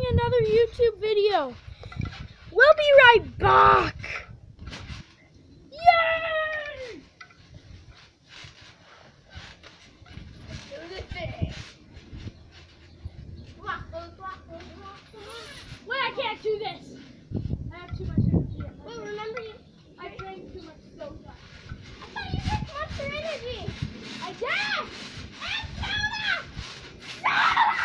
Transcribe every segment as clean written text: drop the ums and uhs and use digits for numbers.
another YouTube video. We'll be right back. Yay! Do this thing. Wait, I can't do this. I have too much energy. Well, remember you. I drank too much soda. I thought you took Monster Energy. I did! And soda! Soda!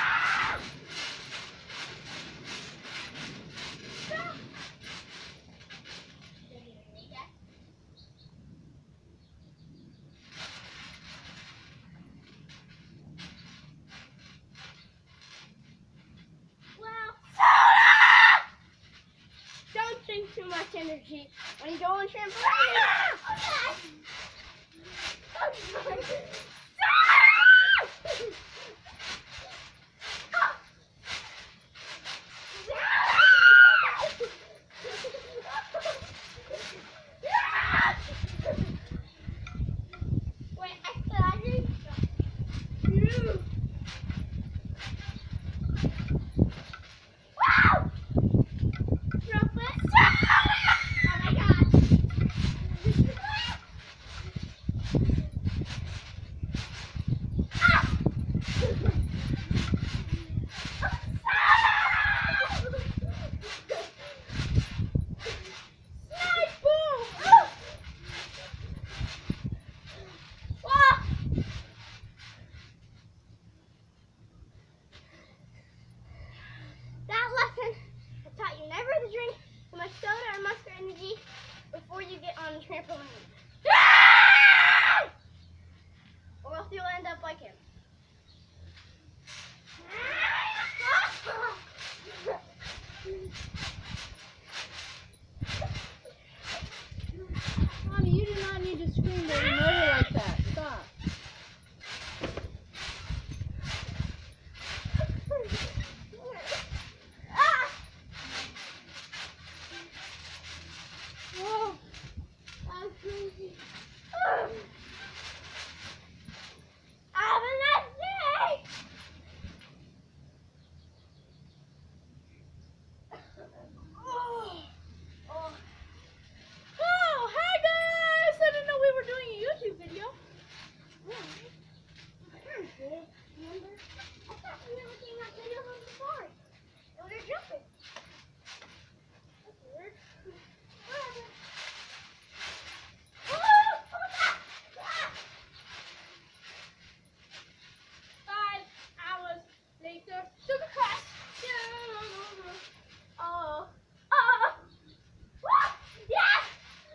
Don't drink too much energy when you go on trampoline. Wait, I drink. Wow! Drink too much soda or Monster Energy before you get on the trampoline. Or else you'll end up like him. Mommy, you do not need to scream baby murder like that. Stop. Whoa, that was crazy. Have a nice day! Oh, hi guys! I didn't know we were doing a YouTube video. Remember? I thought we never seen that video from before. And we were jumping. That's weird. Whatever. Five hours later, sugar crash. Oh. Oh. What? Yes!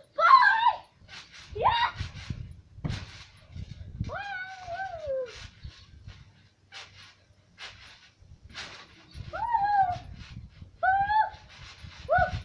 Boy! Yes! Woo! Woo! Woo! Woo!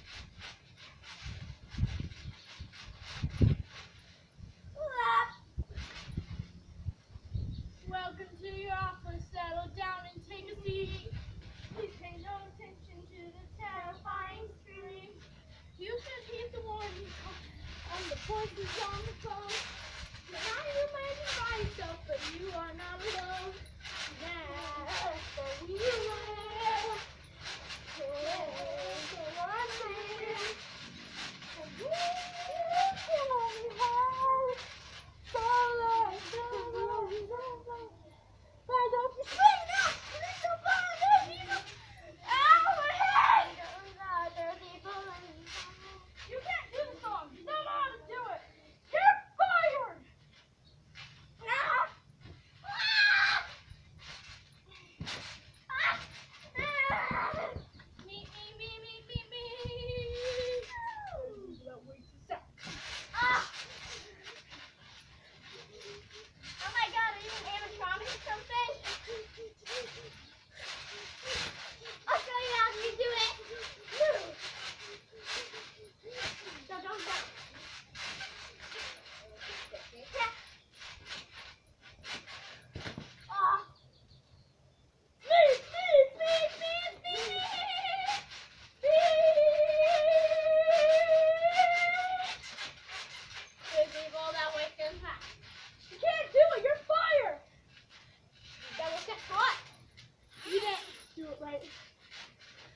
Welcome to your office. Settle down and take a seat. Please pay no attention to the terrifying scream. You should heed the warning on the voices on the phone. Now you may be by yourself, but you are not alone. Now, so you will. You can't do the song. You don't know how to do it. You're fired.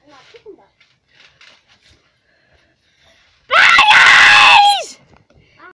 not chicken duck.